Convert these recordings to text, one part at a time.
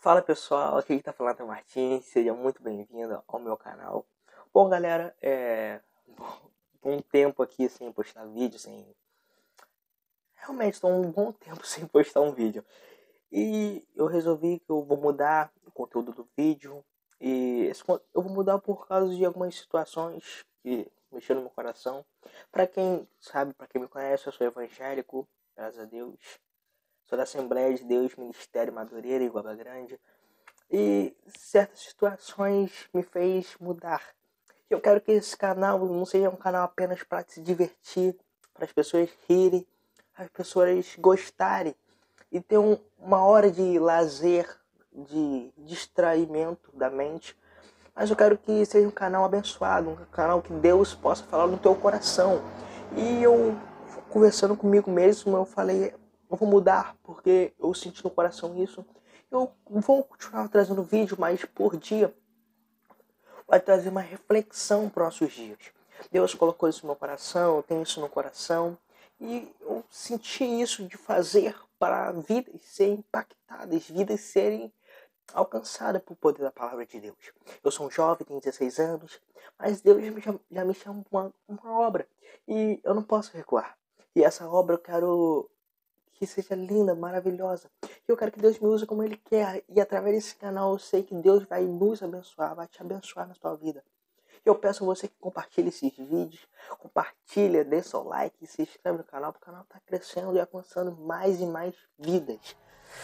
Fala pessoal, aqui quem tá falando é o Martins, seja muito bem-vindo ao meu canal. Bom galera, um tempo aqui sem postar vídeo, realmente estou um bom tempo sem postar um vídeo. E eu resolvi que eu vou mudar o conteúdo do vídeo. Eu vou mudar por causa de algumas situações que mexeram no meu coração. Pra quem sabe, pra quem me conhece, eu sou evangélico, graças a Deus. Sou da Assembleia de Deus, Ministério Madureira, em Guarda Grande. E certas situações me fez mudar. Eu quero que esse canal não seja um canal apenas para se divertir, para as pessoas rirem, as pessoas gostarem e ter uma hora de lazer, de distraimento da mente. Mas eu quero que seja um canal abençoado, um canal que Deus possa falar no teu coração. E eu, conversando comigo mesmo, eu falei, eu vou mudar, porque eu senti no coração isso. Eu vou continuar trazendo vídeo, mas por dia vai trazer uma reflexão para os nossos dias. Deus colocou isso no meu coração, eu tenho isso no coração. E eu senti isso de fazer para vidas serem impactadas, vidas serem alcançada por poder da palavra de Deus. Eu sou um jovem, tenho 16 anos, mas Deus já me chama para uma obra e eu não posso recuar. E essa obra eu quero que seja linda, maravilhosa. Eu quero que Deus me use como Ele quer e através desse canal eu sei que Deus vai nos abençoar, vai te abençoar na tua vida. Eu peço a você que compartilhe esses vídeos, compartilha, dê seu like, se inscreve no canal, porque o canal está crescendo e alcançando mais e mais vidas.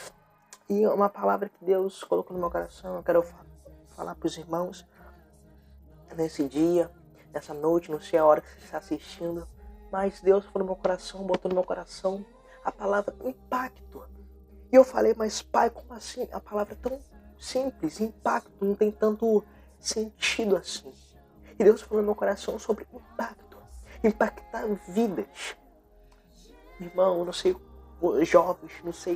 E uma palavra que Deus colocou no meu coração, eu quero falar para os irmãos nesse dia, nessa noite, não sei a hora que você está assistindo, mas Deus falou no meu coração, botou no meu coração a palavra impacto. E eu falei, mas pai, como assim? A palavra é tão simples, impacto, não tem tanto sentido assim. E Deus falou no meu coração sobre impacto, impactar vidas. Irmão, não sei, os jovens, não sei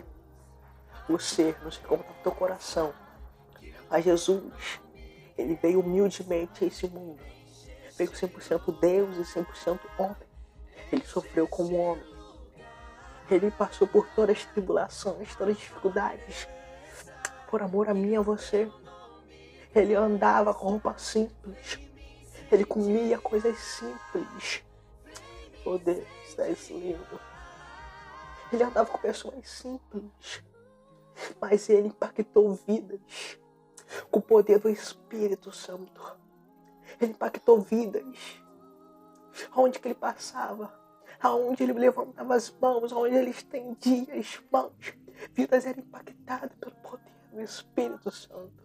você, não sei como está o teu coração, mas Jesus, Ele veio humildemente a esse mundo, veio 100% Deus e 100% homem. Ele sofreu como homem, Ele passou por todas as tribulações, todas as dificuldades, por amor a mim e a você. Ele andava com roupa simples, Ele comia coisas simples. Oh Deus, é isso lindo. Ele andava com pessoas simples, mas Ele impactou vidas com o poder do Espírito Santo. Ele impactou vidas. Aonde que ele passava, aonde ele levantava as mãos, aonde ele estendia as mãos, vidas eram impactadas pelo poder do Espírito Santo.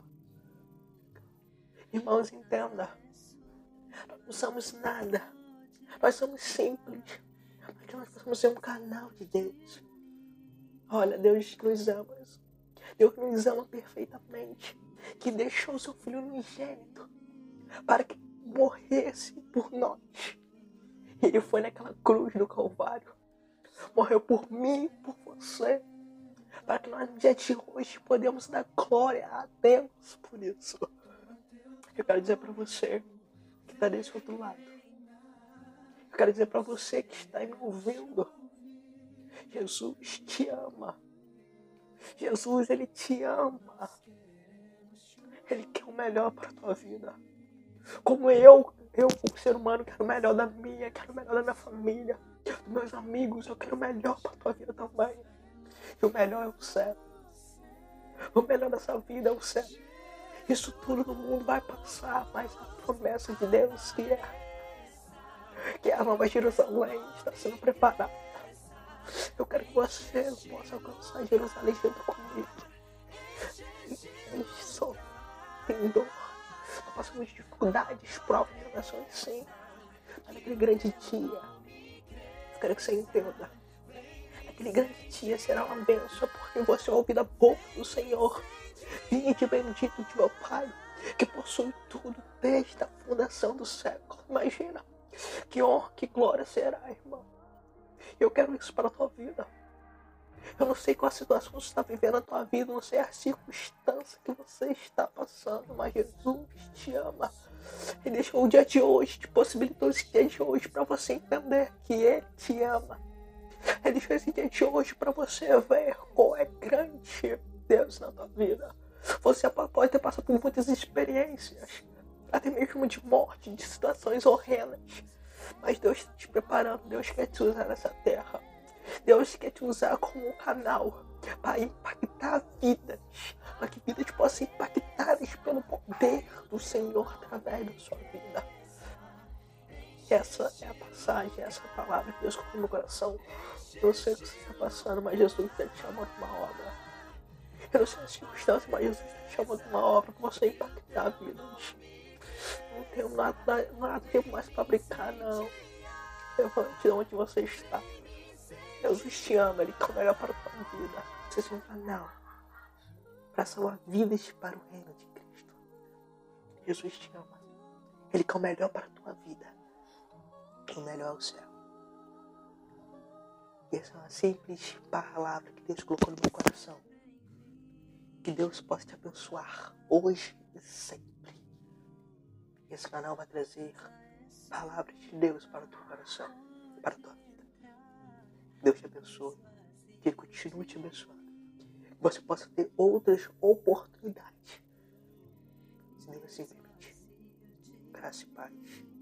Irmãos, entenda, nós não somos nada, nós somos simples, mas nós possamos ser um canal de Deus. Olha, Deus nos ama, Deus nos ama perfeitamente, que deixou seu Filho unigênito para que morresse por nós. Ele foi naquela cruz do Calvário, morreu por mim e por você, para que nós no dia de hoje podemos dar glória a Deus por isso. Eu quero dizer para você que está desse outro lado, eu quero dizer para você que está me ouvindo, Jesus te ama. Jesus, Ele te ama. Ele quer o melhor para a tua vida. Como eu, como ser humano, quero o melhor da minha, quero o melhor da minha família, dos meus amigos, eu quero o melhor para a tua vida também. E o melhor é o céu. O melhor dessa vida é o céu. Isso tudo no mundo vai passar, mas a promessa de Deus que a nova Jerusalém está sendo preparada. Eu quero que você possa alcançar Jerusalém junto comigo. Tem dor, nós passamos dificuldades, provas, tentações, sim. Mas naquele grande dia, eu quero que você entenda. Aquele grande dia será uma bênção, porque você vai ouvir da boca do Senhor. Vinde bendito de meu Pai, que possui tudo desde a fundação do século. Imagina, que honra, que glória será, irmão. Eu quero isso para a tua vida. Eu não sei qual situação você está vivendo na tua vida, não sei a circunstância que você está passando, mas Jesus te ama. Ele deixou o dia de hoje, te possibilitou esse dia de hoje para você entender que Ele te ama. Ele deixou esse dia de hoje para você ver qual é grande Deus na tua vida. Você pode ter passado por muitas experiências, até mesmo de morte, de situações horrendas. Mas Deus está te preparando, Deus quer te usar nessa terra. Deus quer te usar como um canal para impactar vidas, para que vidas possam ser impactadas pelo poder do Senhor através da sua vida. Essa é a passagem, essa é a palavra que Deus colocou no meu coração. Eu não sei o que você está passando, mas Jesus está te chamando uma obra. Eu não sei a circunstância, mas Jesus está te chamando uma obra para você impactar vidas. Não tenho nada tempo mais para brincar, não. Levante de onde você está. Jesus te ama, Ele quer o melhor para a tua vida. Você é um canal para salvar vidas para o reino de Cristo. Jesus te ama. Ele quer o melhor para a tua vida. O melhor é o céu. E essa é uma simples palavra que Deus colocou no meu coração. Que Deus possa te abençoar hoje e sempre. Esse canal vai trazer palavras de Deus para o teu coração, para a tua vida. Deus te abençoe, que Ele continue te abençoando. Que você possa ter outras oportunidades. Se Deus assim permitir. Graça e paz.